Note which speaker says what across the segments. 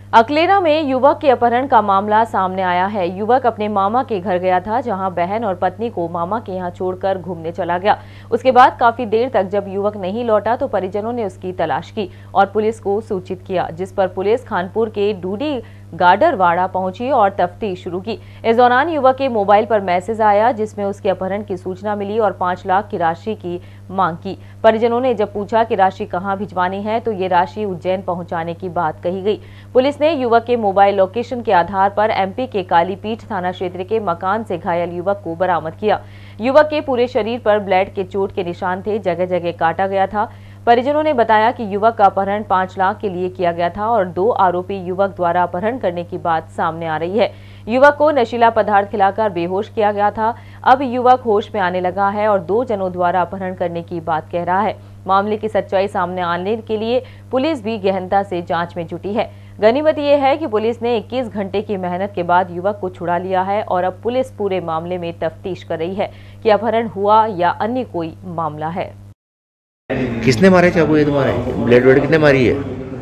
Speaker 1: अकलेरा में युवक के अपहरण का मामला सामने आया है। युवक अपने मामा के घर गया था, जहां बहन और पत्नी को मामा के यहां छोड़कर घूमने चला गया। उसके बाद काफी देर तक जब युवक नहीं लौटा तो परिजनों ने उसकी तलाश की और पुलिस को सूचित किया, जिस पर पुलिस खानपुर के डूडी गाडरवाड़ा पहुंची और तफ्तीश शुरू की। इस दौरान युवक के मोबाइल पर मैसेज आया, जिसमें उसके अपहरण की सूचना मिली और 5 लाख की राशि की मांग की। परिजनों ने जब पूछा कि राशि कहां भिजवानी है तो ये राशि उज्जैन पहुंचाने की बात कही गई। पुलिस ने युवक के मोबाइल लोकेशन के आधार पर एमपी के कालीपीठ थाना क्षेत्र के मकान से घायल युवक को बरामद किया। युवक के पूरे शरीर पर ब्लेड के चोट के निशान थे, जगह जगह काटा गया था। परिजनों ने बताया कि युवक का अपहरण 5 लाख के लिए किया गया था और 2 आरोपी युवक द्वारा अपहरण करने की बात सामने आ रही है। युवक को नशीला पदार्थ खिलाकर बेहोश किया गया था। अब युवक होश में आने लगा है और 2 जनों द्वारा अपहरण करने की बात कह रहा है। मामले की सच्चाई सामने आने के लिए पुलिस भी गहनता से जांच में जुटी है। गनीमत यह है कि पुलिस ने 21 घंटे की मेहनत के बाद युवक को छुड़ा लिया है और अब पुलिस पूरे मामले में तफ्तीश कर रही है कि अपहरण हुआ या अन्य कोई मामला है।
Speaker 2: किसने मारे चाकू ये तुम्हारे? ब्लेड वेड कितने मारी है?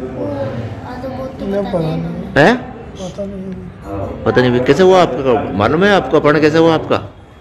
Speaker 2: पता नहीं कैसे हुआ आपका? मालूम है आपको अपहरण कैसे हुआ आपका?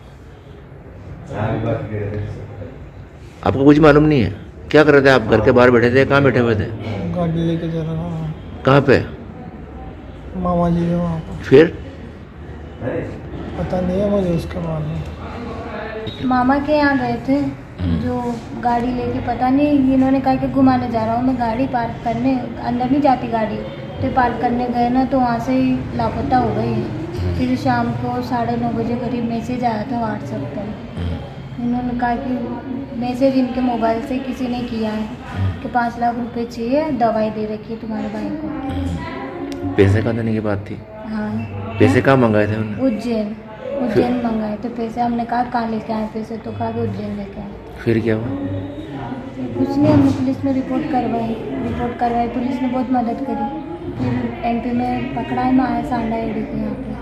Speaker 2: आपको कुछ मालूम नहीं है? क्या कर रहे थे आप? घर के बाहर बैठे थे? कहाँ बैठे हुए थे?
Speaker 3: गाड़ी लेके जा रहा हूँ।
Speaker 2: कहाँ पे?
Speaker 3: मामा जी के वहाँ पर।
Speaker 2: फिर
Speaker 3: पता नहीं है मुझे उसका मालूम।
Speaker 4: मामा के यहाँ गए थे, जो गाड़ी लेके पता नहीं इन्होंने कहा कि घुमाने जा रहा हूँ मैं, गाड़ी पार्क करने अंदर नहीं जाती गाड़ी, तो पार्क करने गए ना तो वहाँ से ही लापता हो गई है। फिर शाम को 9:30 बजे करीब मैसेज आया था व्हाट्सएप पर। इन्होंने कहा कि मैसेज इनके मोबाइल से किसी ने किया है कि 5 लाख रुपए चाहिए, दवाई दे रखी है तुम्हारे भाई को।
Speaker 2: पैसे कहाँ देने की बात थी?
Speaker 4: हाँ,
Speaker 2: पैसे कहाँ मंगाए थे उन्होंने?
Speaker 4: उज्जैन मंगाए थे पैसे। हमने कहा कहाँ लेके आए पैसे, तो कहा कि उज्जैन लेके आए।
Speaker 2: फिर क्या हुआ?
Speaker 4: कुछ नहीं, हमने पुलिस में रिपोर्ट करवाई। पुलिस ने बहुत मदद करी। फिर एमपी में पकड़ा है माया सांडा एडी के यहाँ पे।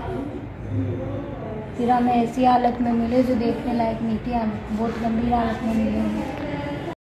Speaker 4: फिर हमें ऐसी हालत में मिले जो देखने लायक नहीं थी, हम बहुत गंभीर हालत में मिले।